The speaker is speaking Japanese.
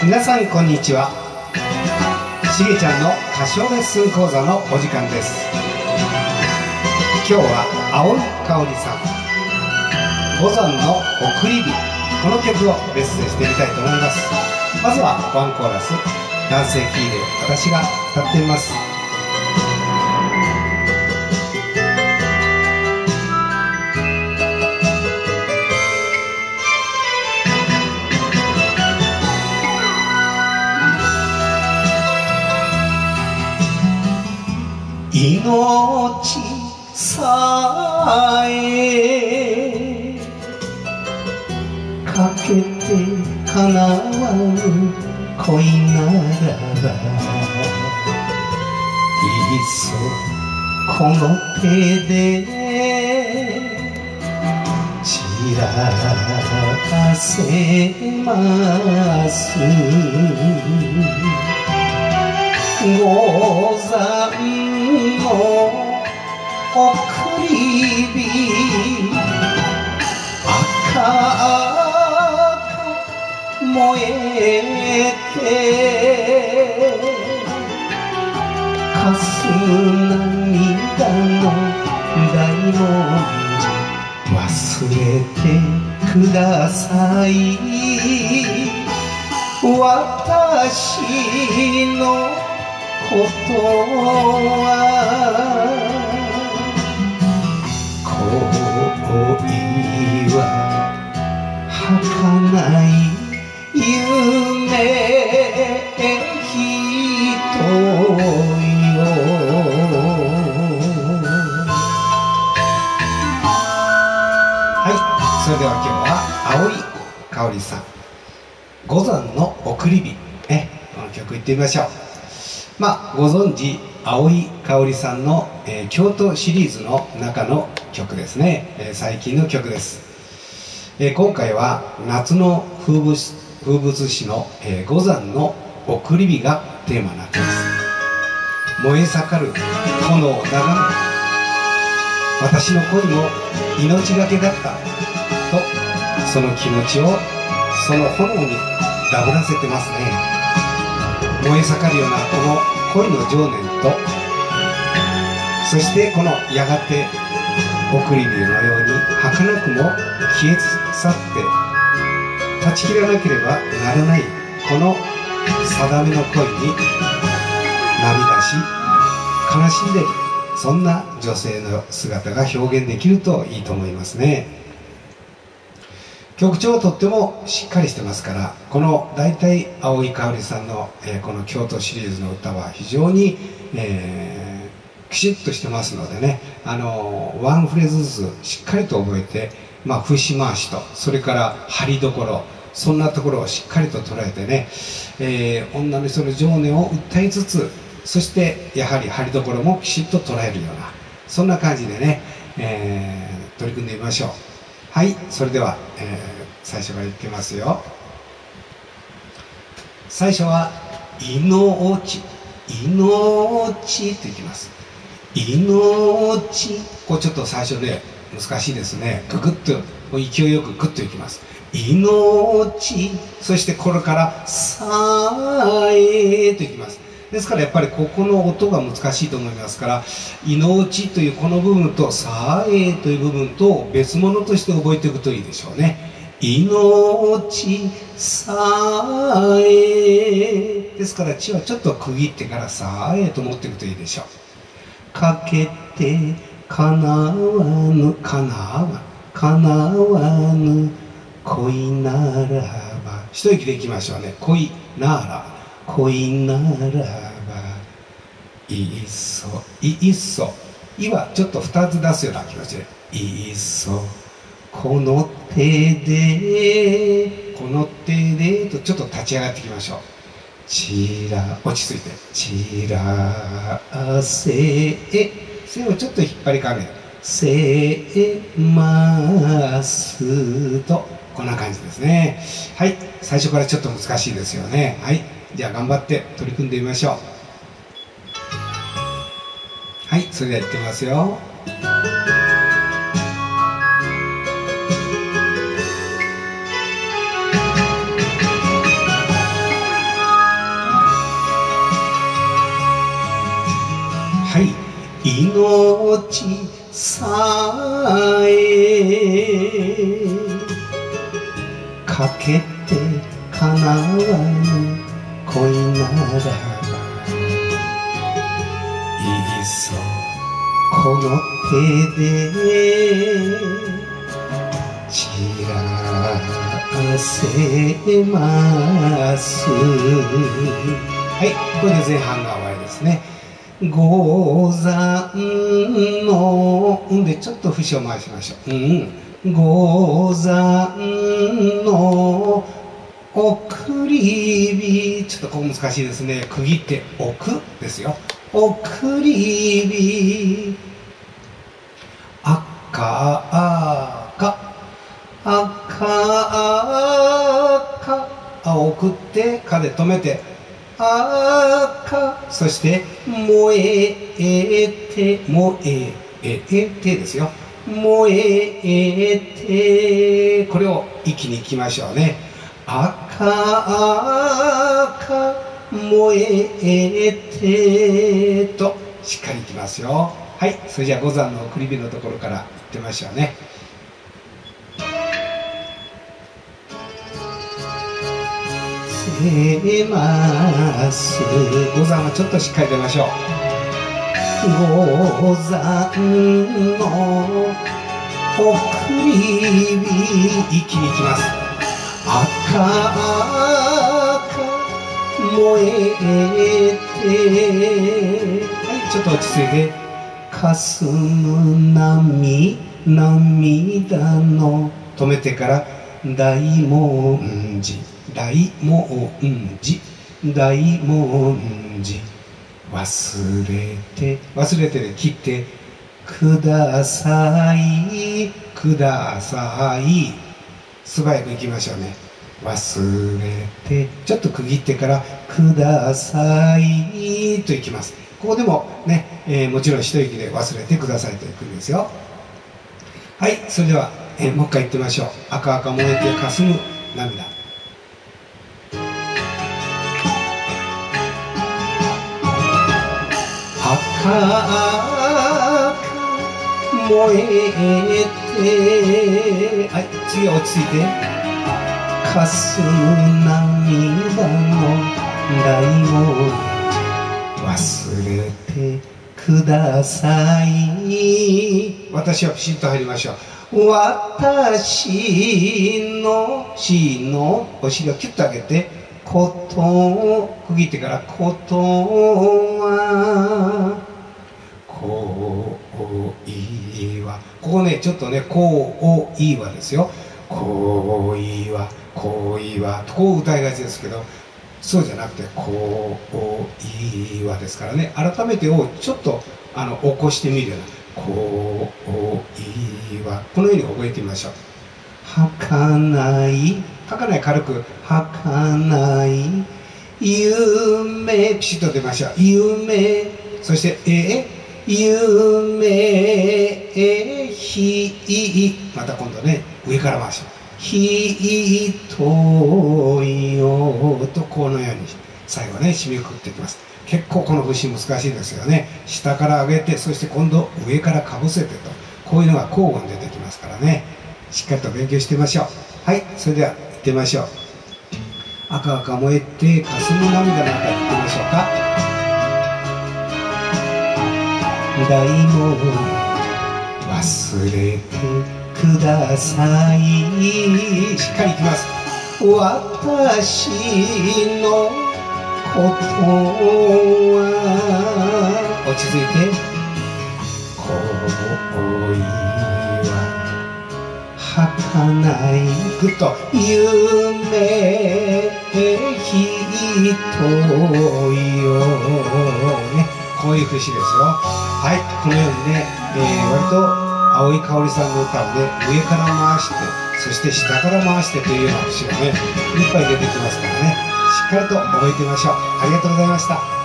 皆さんこんにちは。しげちゃんの歌唱レッスン講座のお時間です。今日は青井かおりさん、五山の送り火、この曲をレッスンしてみたいと思います。まずはワンコーラス、男性キーで私が歌ってみます。命さえかけてかなわぬ恋ならば、いっそこの手で散らせます。五山の送り火、赤く燃えてかす涙の大文字、忘れてください。私のことは恋は儚い夢人よ。はい、それでは今日は青井かおりさん、五山の送り火、この曲いってみましょう。ご存知青井かおりさんの、京都シリーズの中の曲ですね、最近の曲です。今回は夏の風物詩の、五山の送り火がテーマになっています。燃え盛る炎を眺め、私の恋も命がけだったと、その気持ちをその炎にダブらせてますね。燃え盛るようなこの恋の情念と、そしてこのやがて送り火のように儚くも消え去って断ち切らなければならないこの定めの恋に涙し悲しんでいる、そんな女性の姿が表現できるといいと思いますね。曲調はとってもしっかりしてますから、この大体青井かおりさんの、この京都シリーズの歌は非常に、きちっとしてますのでね、ワンフレーズずつしっかりと覚えて、節回しとそれから張りどころ、そんなところをしっかりと捉えてね、女の人の情念を訴えつつ、そしてやはり張りどころもきちっと捉えるような、そんな感じでね、取り組んでみましょう。はい、それでは、最初からいきますよ。最初は「命」「命」っていきます。命、これちょっと最初ね難しいですね。ググッと勢いよくグッといきます。命、そしてこれから「さえ」といきます。ですからやっぱりここの音が難しいと思いますから、命というこの部分とさえという部分と別物として覚えていくといいでしょうね。命さえですから、地はちょっと区切ってからさえと持っていくといいでしょう。かけてかなわぬかなわぬ恋ならば、一息でいきましょうね。恋ならばいっそいっそ、いはちょっと2つ出すような気持ちで、いっそこの手でとちょっと立ち上がっていきましょう。落ち着いて散らせをちょっと引っ張りかけせますと、こんな感じですね。はい、最初からちょっと難しいですよね。はい、じゃあ頑張って取り組んでみましょう。はい、それではやってみますよ。 命さえかけてかなわぬ恋ならばいっそこの手で散らせます。はい、これで前半が終わりですね。五山のでちょっと節を回しましょう。五山の送り火、ちょっとここ難しいですね。区切って置くですよ。送り火赤送ってかで止めて赤、そして燃えてですよ。燃えて、これを一気にいきましょうね。赤燃えてとしっかりいきますよ。はい、それじゃあ五山の送り火のところからいってみましょうね。出ます。五山はちょっとしっかり出ましょう。五山の送り火、一気にいきます。赤燃えて、はい、ちょっと落ち着いて。霞む涙の止めてから大文字忘れてで切ってください素早くいきましょうね。忘れてちょっと区切ってからくださいといきます。ここでもね、もちろん一息で忘れてくださいといくんですよ。はい、それでは、もう一回言ってみましょう。赤々燃えて霞む涙。赤々燃えて、はい、次は落ち着いて。霞む涙の大文字忘れてください。私はピシッと入りましょう。私のしのお尻をキュッと上げて、ことを区切ってからことは恋は、ここねちょっとね恋はですよ。恋はこう歌いがちですけど、そうじゃなくて恋はですからね。改めてをちょっと起こしてみるような恋は、このように覚えてみましょう。儚い軽く儚い夢、ピシッと出ましょう。夢、そして夢また今度ね上から回します。ひとよとこのように最後ね締めくくっていきます。結構この節難しいですよね。下から上げて、そして今度上からかぶせてと、こういうのが交互に出てきますからね、しっかりと勉強してみましょう。はい、それでは行ってみましょう。赤々燃えて霞む涙なんか言ってみましょうか。大も忘れてください。しっかりいきます。私のことは落ち着いて。恋は儚い、ぐっと夢人よね、こういう節ですよ。はい、このようにね、割と青井かおりさんの歌をね上から回して、そして下から回してというような節がねいっぱい出てきますからね、しっかりと覚えてみましょう。ありがとうございました。